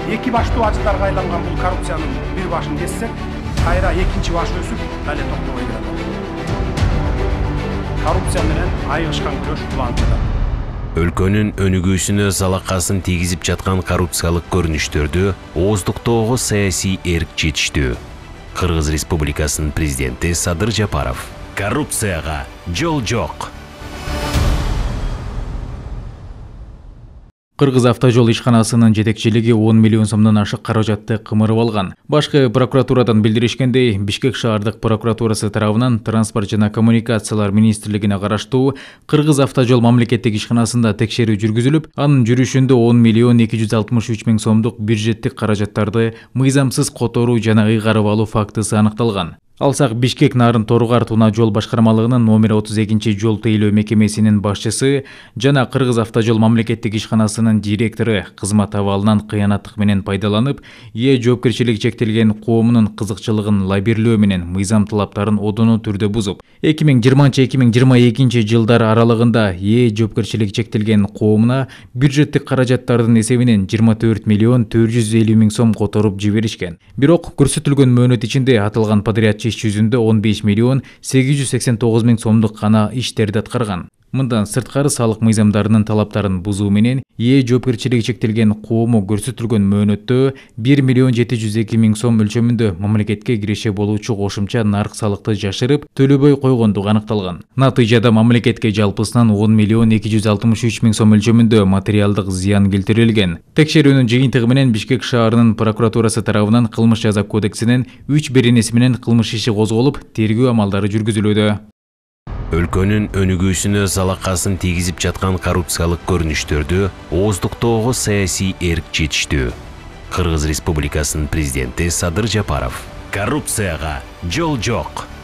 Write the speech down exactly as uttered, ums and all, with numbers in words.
эки баштуу ажыдарга айланган бул коррупциянын бир башын кессек, кайра экинчи баш өсүп, дале токтобой келет. Коррупция менен айыгышкан күрөш улантылат. Өлкөнүн өнүгүүсүнө залакасын тийгизип жаткан коррупциялык көрүнүштөрдү ооздуктоого саясий эрк жетиштүү. Кыргыз Республикасынын президенти Садыр Жапаров: коррупцияга жол жок. Кыргыз автожол ишканасынын жетекчилиги он миллион сомдон ашык каражатты кымырып алган. Башкы прокуратурадан билдиришкендей, Бишкек шаардык прокуратурасы тарабынан Транспорт жана коммуникациялар министрлигине караштуу Кыргыз автожол мамлекеттик ишканасында текшерүү жүргүзүлүп, анын жүрүшүндө он миллион эки жүз алтымыш үч миң сомдук бюджеттик каражаттарды мыйзамсыз которуу жана ыйгарып алуу фактысы аныкталган. Алсак Бишкек Нарын Торугар Туна жол башкармалыгынын номер отуз экинчи жол тейлөө мекемесинин башчысы жана Кыргыз автожол мамлекеттик ишканасынын директору кызмат абалынан кыянаттык менен пайдаланып, ээ жоопкерчилиги чектелген коомунун кызыкчылыгын лоббирлөө менен мыйзам талаптарын одону түрдө бузуп, эки миң жыйырманчы эки миң жыйырма экинчи жылдар аралыгында ээ жоопкерчилиги чектелген коомуна бюджеттик каражаттардын эсебинен жыйырма төрт миллион төрт жүз элүү миң сом которуп жиберишкен. Бирок көрсөтүлгөн мөөнөт ичинде аталган подрядчы иш жүзүндө он беш миллион сегиз жүз сексен тогуз миң сомдук гана иштерди аткарган. Мындан сырткары салык мыйзамдарынын талаптарын бузуу менен ээ жоопкерчилиги чектелген коому көрсөтүлгөн мөөнөттө бир миллион жети жүз эки миң сом өлчөмүндө мамлекетке киреше болуучу кошумча нарк салыкты жашырып, төлөбөй койгондугу аныкталган. Натыйжада мамлекетке жалпысынан он миллион эки жүз алтымыш үч миң сом өлчөмүндө материалдык зыян келтирилген. Текшерүүнүн жыйынтыгы менен Бишкек шаарынын прокуратурасы тарабынан кылмыш жаза кодексинин үч беренеси менен кылмыш иши козголуп, тергөө амалдары жүргүзүлүүдө. Өлкөнүн өнүгүүсүнө залакасын тийгизип жаткан коррупциялык көрүнүштөрдү ооздуктоого саясий эрк жетиштүү. Кыргыз Республикасынын президенти Садыр Жапаров: коррупцияга жол жок.